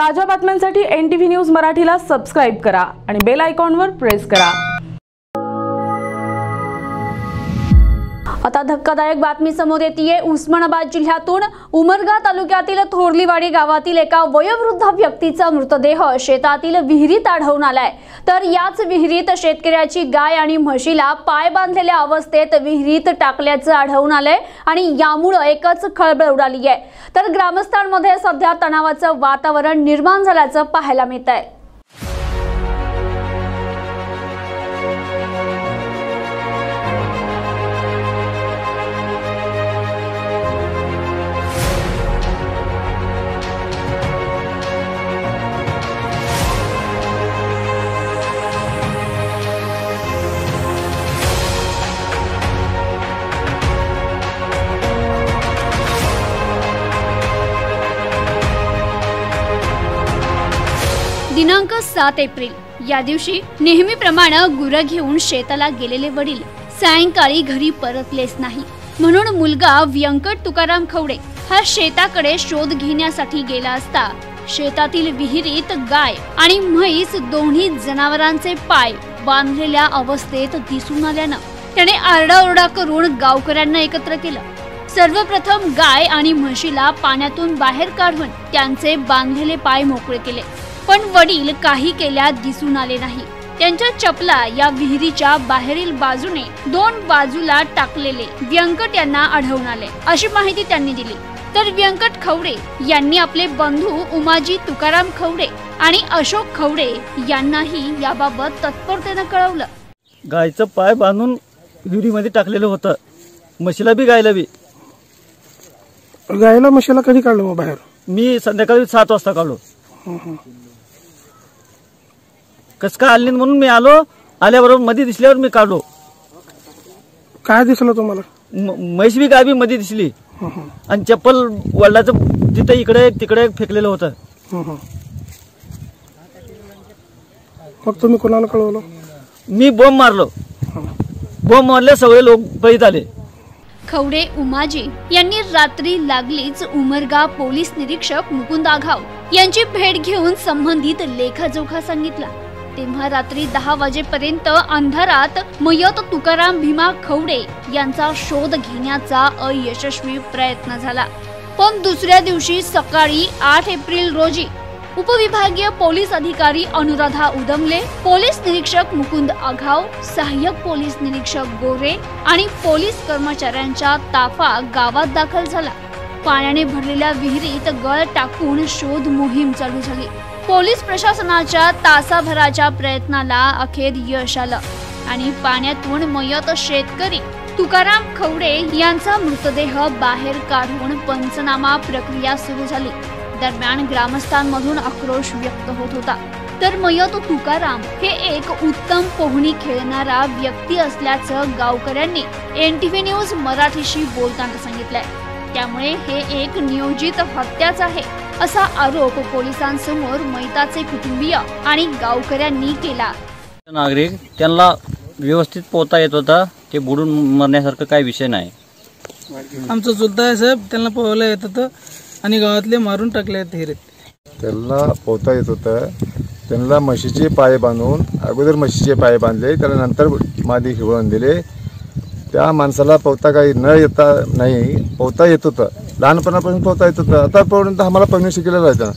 ताज्या बातम्यांसाठी NTV news मराठीला सबस्क्राइब करा आणि बेल आयकॉनवर प्रेस करा। आता धक्कादायक बातमी समोर येतेय। उस्मानाबाद जिल्ह्यातून उमरगा तालुक्यातील थोरलीवाडी गावातील एका वयोवृद्ध व्यक्तीचा मृतदेह शेतातील विहिरीत आढळून आलाय। तर याच विहिरीत शेतकऱ्याची गाय आणि म्हशीला पाय बांधलेल्या अवस्थेत विहिरीत टाकल्याचं आढळून आलंय आणि यामुळे एकच खळबळ उडाली आहे। तर ग्रामस्थांमध्ये सध्या तणावाचं वातावरण निर्माण झाल्याचं पाहायला मिळतंय। दिनांक 7 एप्रिल या दिवशी नेहमीप्रमाणे गुरं घेऊन शेताला गेलेले वडील सायंकाळी घरी परतलेच नाही, म्हणून मुलगा व्यंकट तुकाराम खवडे हा शेताकडे शोध घेण्यासाठी गेला असता शेतातील विहिरीत गाय आणि म्हैस दोन्ही जनावरांचे पाय बांधलेल्या अवस्थेत दिसून आल्यानं त्याने आरडाओरडा करून गावकऱ्यांना एकत्र केलं। सर्वप्रथम गाय आणि म्हशीला पाण्यातून बाहेर काढून त्यांचे बांधलेले पाय मोकळे केले, पण वडील काही केल्या दिसून आले नाही। त्यांच्या चपला या विहिरीच्या बाहेरील बाजूने 2 बाजूला टाकलेले व्यंकट यांना आढळून आले, अशी माहिती त्यांनी दिली। तर व्यंकट खवडे यांनी आपले बंधू उमाजी तुकाराम खवडे आणि अशोक खवडे यांनाही याबाबत तत्परतेने कळवलं। गायचं पाय बांधून विहिरीमध्ये टाकलेलं होतं, म्हशीला बी गायला बी। गायला म्हशीला कधी काढलं मग बाहेर? मी संध्याकाळी 7 वाजता काढलो। कस काय आले म्हणून मी आलो, आल्याबरोबर मध्ये दिसल्यावर मी काढलो। काय दिसलं तुम्हाला? म्हैस बी गाय बी मध्ये दिसली आणि चप्पल वडिलाचं तिथे इकडे तिकडे फेकलेलं होतं। मग तुम्ही कोणाला कळवलं? मी बॉम्ब मारलो, बॉम्ब मारले सगळे लोक पळत आले। खवडे उमाजी यांनी रात्री लागलीच उमरगा पोलीस निरीक्षक मुकुंद आघाव यांची भेट घेऊन संबंधित लेखाजोखा सांगितला। तेव्हा रात्री 10 वाजेपर्यंत अंधारात मयत तुकाराम भीमा खवडे यांचा शोध घेण्याचा अयशस्वी प्रयत्न झाला। पण दुसऱ्या दिवशी सकाळी 8 एप्रिल रोजी उपविभागीय पोलीस अधिकारी अनुराधा उदमले, पोलीस निरीक्षक मुकुंद आघाव, सहाय्यक पोलीस निरीक्षक गोरे आणि पोलीस कर्मचाऱ्यांचा ताफा गावात दाखल झाला। पाण्याने भरलेल्या विहिरीत गळ टाकून शोध मोहीम चालू झाली। पोलीस प्रशासनाच्या तासाभराच्या प्रयत्नाला अखेर यश आलं आणि पाण्यातून मयत शेतकरी तुकाराम खवडे यांचा मृतदेह बाहेर काढून पंचनामा प्रक्रिया सुरू झाली। दरम्यान ग्रामस्थांमधून आक्रोश व्यक्त होत होता। तर मयत तुकाराम हे एक उत्तम पोहणी खेळणारा व्यक्ती असल्याचं गावकऱ्यांनी NTV न्यूज मराठीशी बोलताना सांगितलंय। त्यामुळे हे एक नियोजित हत्याच आहे असा आरोप पोलिसांसमोर मयताचे कुटुंबीय आणि गावकऱ्यांनी केला। नागरिक त्यांना व्यवस्थित पोहता येत होता, ते बुडून मरण्यासारखं काही विषय नाही। आमचं चुलता आहे साहेब, त्यांना पोहायला येत होतं आणि गावातले मारून टाकले विहिरीत। त्यांना पोहता येत होतं, त्यांना म्हशीचे पाय बांधून अगोदर म्हशीचे पाय बांधले, त्याला नंतर मादी खिवळून दिले। त्या माणसाला पोहता काही न येता नाही, पोहता येत होतं, लहानपणापासून पोहता येत होतं। आतापर्यंत आम्हाला पोहणे शिकलेलं आहे।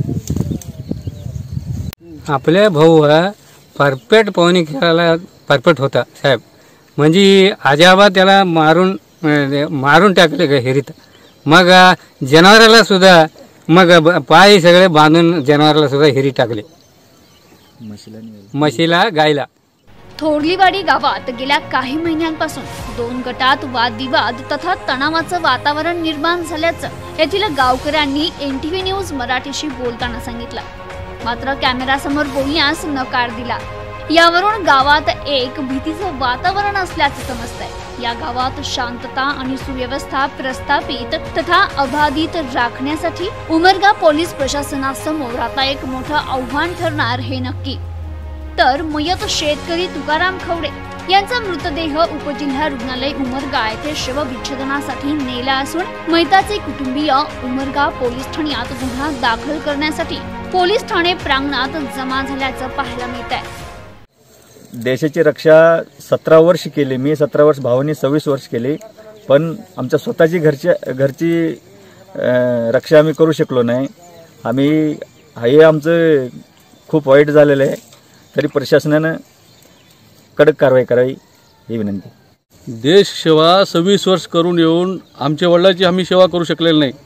आपल्या भाऊ परफेक्ट पोहणी खेळायला परफेक्ट होता साहेब, म्हणजे आजोबा त्याला मारून टाकले विहिरीत। मग जनावराला सुद्धा मग पाय सगळे बांधून जनावराला सुद्धा हिरी टाकले, म्हशीला गायला। थोरलीवाडी गावात गेल्या काही महिन्यांपासून 2 गटात वादविवाद तथा तणावाचं वातावरण निर्माण झाल्याचं येथील गावकऱ्यांनी NTV न्यूज मराठीशी बोलताना सांगितलं। मात्र कॅमेरासमोर बोलण्यास नकार दिला। यावरून गावात एक भीतीचं वातावरण असल्याचं समजतंय। या गावात शांतता आणि सुव्यवस्था प्रस्थापित तथा अबाधित राखण्यासाठी उमरगा पोलीस प्रशासनासमोर आता एक मोठं आव्हान ठरणार हे नक्की। तर मयत शेतकरी तुकाराम खवडे यांचा मृतदेह उपजिल्हा रुग्णालय उमरगा येथे शवविच्छेदनासाठी नेला असून मयताचे कुटुंबीय उमरगा पोलीस ठाण्यात गुन्हा दाखल करण्यासाठी पोलीस ठाणे प्रांगणात जमा झाल्याचं पाहायला मिळत आहे। देशाची रक्षा 17 वर्ष केली मी, 17 वर्ष, भावानी 26 वर्ष केली, पण आमच्या स्वतःची घरची रक्षा आम्ही करू शकलो नाही। हे आमचं खूप वाईट झालेलं आहे, तरी प्रशासनानं कडक कारवाई करावी ही विनंती। देश सेवा 26 वर्ष करून येऊन आमच्या वडिलांची आम्ही सेवा करू शकलेली नाही।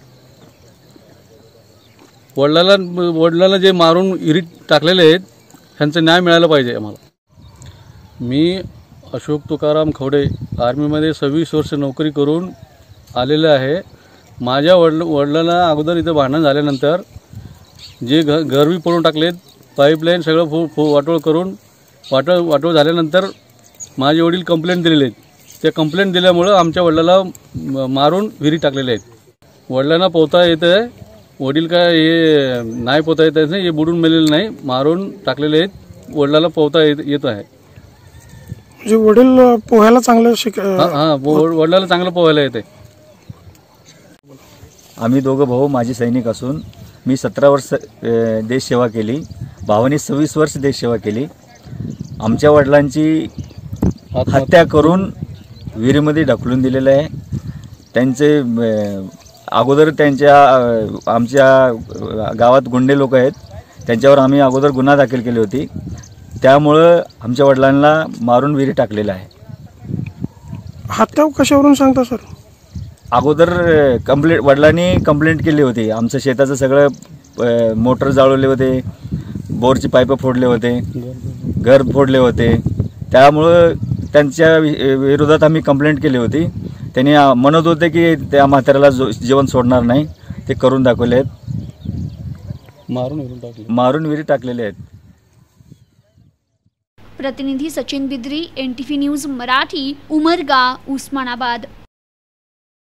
वडिलाला जे मारून इरीट टाकलेले आहेत त्यांचं न्याय मिळाला पाहिजे आम्हाला। मी अशोक तुकाराम खवडे आर्मीमध्ये 26 वर्ष नोकरी करून आलेलं आहे। माझ्या वडिलांना अगोदर इथं भांडण झाल्यानंतर जे घरवी पडून टाकलेत, पाईपलाईन सगळं वाटोळ करून वाटोळ झाल्यानंतर माझे वडील कंप्लेंट दिलेले आहेत। त्या कंप्लेंट दिल्यामुळं आमच्या वडिलाला मारून विहिरीत टाकलेले आहेत। वडिलांना पोहता येतं आहे, वडील काय हे नाही पोहता येत नाही, हे बुडून मेलेले नाही, मारून टाकलेले आहेत। वडिलाला पोहता येत आहे। म्हणजे वडील पोहायला चांगलं वडिलाला चांगलं पोहायला येते। आम्ही दोघं भाऊ माजी सैनिक असून मी 17 वर्ष देश सेवा केली, भावानी 26 वर्ष देश सेवा केली। आमच्या वडिलांची हत्या करून विहिरीमध्ये ढकलून दिलेलं आहे। त्यांचे अगोदर आमच्या गावात गुंडे लोक आहेत, त्यांच्यावर आम्ही अगोदर गुन्हा दाखल केली होती, त्यामुळं आमच्या वडिलांना मारून विहिरी टाकलेलं आहे। हत्या कशावरून सांगता सर? अगोदर वडिलांनी कंप्लेंट केली होती, आमचं शेताचं सगळं मोटर जाळवले होते, बोरची पाईप फोडले होते, घर फोडले होते, त्यामुळं त्यांच्या विरोधात आम्ही कंप्लेंट केली होती। त्यांनी म्हणत होते की त्या म्हाताऱ्याला जीवन सोडणार नाही, ते करून दाखवले आहेत, मारून विहिरी टाकलेले आहेत। प्रतिनिधी सचिन बिद्री, NTV न्यूज मराठी, उमरगा, उस्मानाबाद।